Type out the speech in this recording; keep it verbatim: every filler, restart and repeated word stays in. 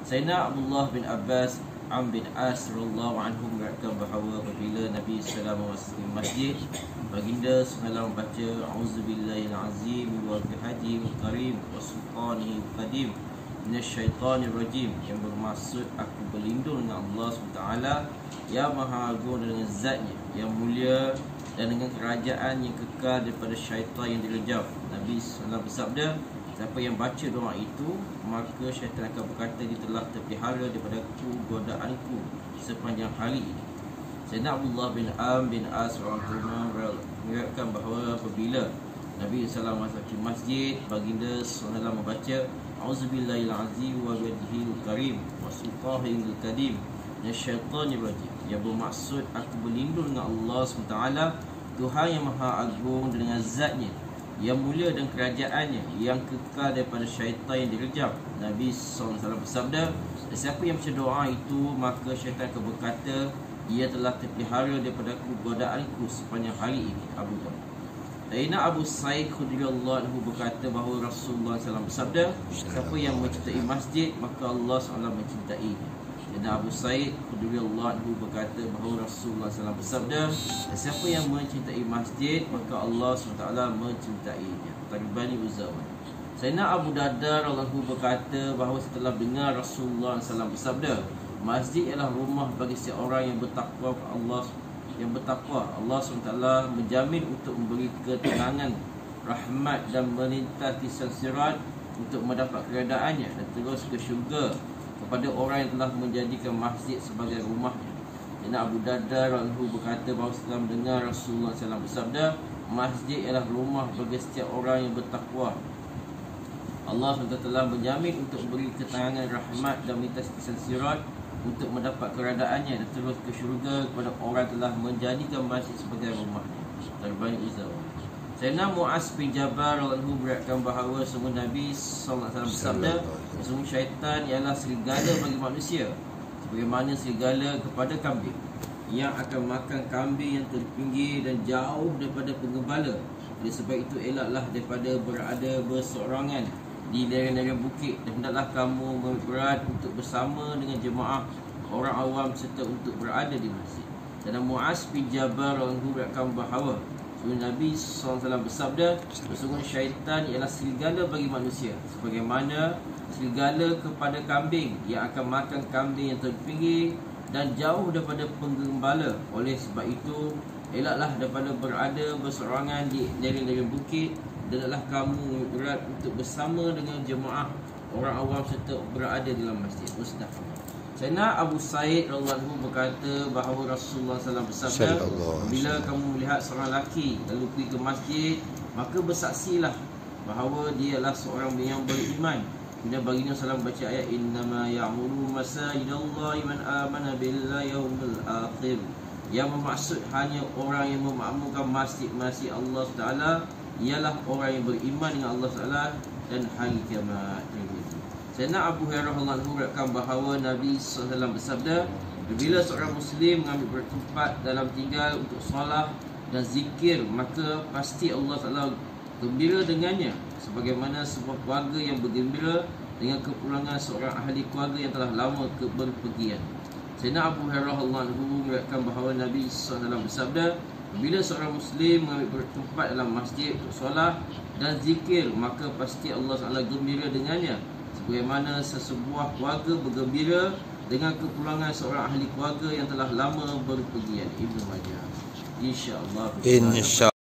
Sayyidina Abdullah bin Abbas Am bin As radhiyallahu anhu meriwayatkan bahawa apabila Nabi sallallahu alaihi wasallam masuk masjid, baginda sallallahu membaca auzubillahi alazim wa bihadihil karim wa sultanihil qadim minasyaitanir rajim, yang bermaksud aku berlindung dengan Allah subhanahu wa taala yang maha agung dan dengan zatnya yang mulia dan dengan kerajaan yang kekal daripada syaitan yang direjam. Nabi sallallahu bersabda, siapa yang baca doa itu, maka syaitan akan berkata, dia telah terpelihara daripada ku godaanku sepanjang hari ini. Sayyidina Abdullah bin Am bin As radhiyallahu meriwayatkan bahawa apabila Nabi sallallahu alaihi wasallam masuk masjid, baginda sallallahu alaihi wasallam membaca auzubillahi alazim wa bihadihil karim wa sultanihil qadim minasyaitanir rajim, yang bermaksud aku berlindung dengan Allah subhanahu wa taala, Tuhan yang maha agung dengan zatnya yang mulia dan kerajaannya yang kekal daripada syaitan yang direjam. Nabi sallallahu alaihi wasallam bersabda, siapa yang baca doa itu, maka syaitan akan berkata, ia telah terpelihara daripada godaanku sepanjang hari ini. Abu Daud. Sayyidina Abu Sa'id Khudri radhiyallahu anhu berkata bahawa Rasulullah sallallahu alaihi wasallam bersabda, siapa yang mencintai masjid, maka Allah subhanahu wa taala mencintai. Sayyidina Abu Sa'id Khudri radhiyallahu anhu berkata bahawa Rasulullah sallallahu alaihi wasallam bersabda, siapa yang mencintai masjid, maka Allah subhanahu wa taala mencintainya. Taribani Uzawan. Sayyidina Abu Darda radhiyallahu anhu berkata bahawa setelah dengar Rasulullah sallallahu alaihi wasallam bersabda, masjid ialah rumah bagi setiap orang yang bertakwa kepada Allah, yang bertakwa. Allah subhanahu wa taala menjamin untuk memberi ketenangan, rahmat dan melintas lisan sirat untuk mendapat keredaannya dan terus ke syurga kepada orang yang telah menjadikan masjid sebagai rumahnya. Dan Abu Darda radhiyallahu anhu berkata bahawa setelah mendengar Rasulullah sallallahu alaihi wasallam bersabda, masjid ialah rumah bagi setiap orang yang bertakwa. Allah subhanahu wa taala telah menjamin untuk memberi ketenangan, rahmat dan melintas lisan sirat untuk mendapat keredaannya dan terus ke syurga kepada orang telah menjadikan masjid sebagai rumahnya. Terbaik Uzawa. Sayyidina Mu'az bin Jabal radhiyallahu anhu beriwayatkan bahawa sungguh Nabi sallallahu alaihi wasallam bersabda, sungguh syaitan ialah serigala bagi manusia sebagaimana serigala kepada kambing, yang akan makan kambing yang terpinggir dan jauh daripada penggembala. Oleh sebab itu elaklah daripada berada berseorangan di lereng-lereng bukit, dan hendaklah kamu berat untuk bersama dengan jemaah orang awam serta untuk berada di masjid. Dan Mu'az bin Jabal radhiyallahu anhu beriwayatkan bahawa sungguh Nabi sallallahu alaihi wasallam bersabda, sungguh syaitan ialah serigala bagi manusia sebagaimana serigala kepada kambing, yang akan makan kambing yang terpinggir dan jauh daripada penggembala. Oleh sebab itu elaklah daripada berada berseorangan di lereng-lereng bukit, dan adalah kamu berat untuk bersama dengan jemaah orang awam serta berada dalam masjid. Musnad. Sayyidina Abu Sa'id radhiyallahu anhu berkata bahawa Rasulullah sallallahu alaihi wasallam bersabda, bila kamu melihat seorang lelaki lalu pergi ke masjid, maka bersaksilah bahawa dia adalah seorang yang beriman. Kemudian baginda sallallahu baca ayat innama ya'muru masajidallahi man amana billahi yaumil akhir, yang bermaksud hanya orang yang memakmurkan masjid-masjid Allah Taala ialah orang yang beriman dengan Allah Taala dan hari kiamat. Sayyidina Abu Hurairah radhiyallahu anhu meriwayatkan bahawa Nabi sallallahu alaihi wasallam bersabda, bila seorang muslim mengambil tempat dalam tinggal untuk solat dan zikir, maka pasti Allah Taala gembira dengannya sebagaimana sebuah keluarga yang bergembira dengan kepulangan seorang ahli keluarga yang telah lama ke berpergian. Sayyidina Abu Hurairah radhiyallahu anhu meriwayatkan bahawa Nabi sallallahu alaihi wasallam bersabda, bila seorang muslim mengambil tempat dalam masjid untuk solat dan zikir, maka pasti Allah Taala gembira dengannya sebagaimana sesebuah keluarga bergembira dengan kepulangan seorang ahli keluarga yang telah lama berpergian. Ibnu Majah. Insya-Allah. Insya